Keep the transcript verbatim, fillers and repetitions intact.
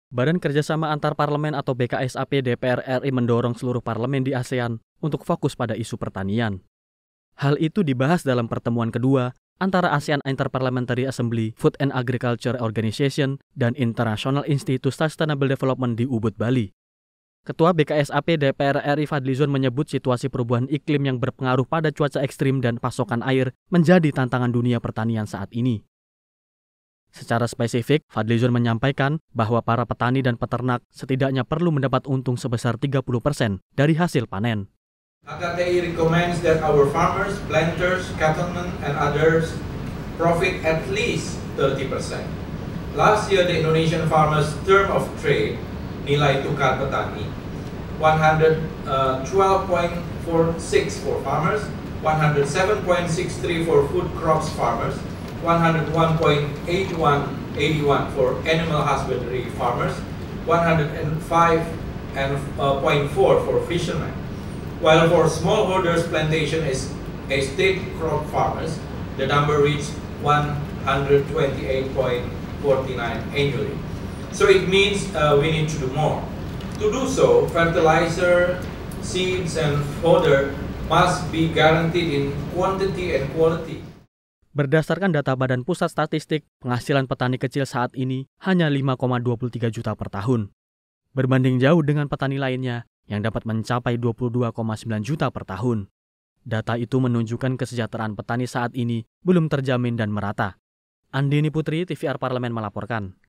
Badan Kerjasama Antar Parlemen atau B K S A P D P R R I mendorong seluruh parlemen di ASEAN untuk fokus pada isu pertanian. Hal itu dibahas dalam pertemuan kedua antara ASEAN Interparliamentary Assembly, Food and Agriculture Organization, dan International Institute Sustainable Development di Ubud, Bali. Ketua B K S A P D P R R I Fadlizon menyebut situasi perubahan iklim yang berpengaruh pada cuaca ekstrim dan pasokan air menjadi tantangan dunia pertanian saat ini. Secara spesifik, Fadlizon menyampaikan bahwa para petani dan peternak setidaknya perlu mendapat untung sebesar tiga puluh persen dari hasil panen. A K T I recommends that our farmers, planters, cattlemen, and others profit at least thirty percent. Last year, the Indonesian farmers' term of trade, nilai tukar petani, one hundred twelve point four six for farmers, one hundred seven point six three for food crops farmers, one hundred one point eight one for animal husbandry farmers, one hundred five point four for fishermen. While for smallholders plantation is estate crop farmers, the number reached one hundred twenty-eight point four nine annually. So it means uh, we need to do more. To do so, fertilizer, seeds, and fodder must be guaranteed in quantity and quality. Berdasarkan data Badan Pusat Statistik, penghasilan petani kecil saat ini hanya lima koma dua tiga juta per tahun. Berbanding jauh dengan petani lainnya yang dapat mencapai dua puluh dua koma sembilan juta per tahun. Data itu menunjukkan kesejahteraan petani saat ini belum terjamin dan merata. Andini Putri, T V R Parlemen melaporkan.